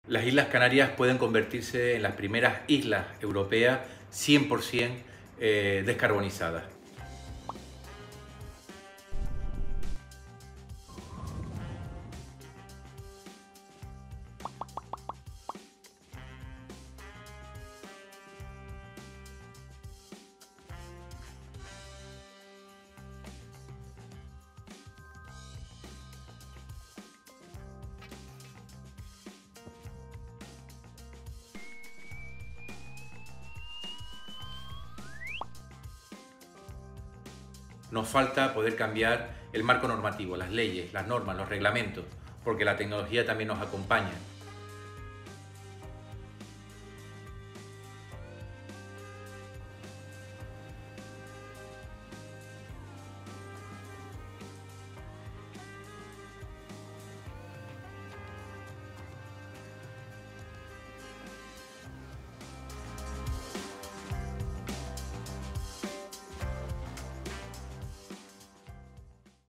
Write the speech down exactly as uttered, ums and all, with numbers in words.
Las Islas Canarias pueden convertirse en las primeras islas europeas cien por cien eh, descarbonizadas. Nos falta poder cambiar el marco normativo, las leyes, las normas, los reglamentos, porque la tecnología también nos acompaña.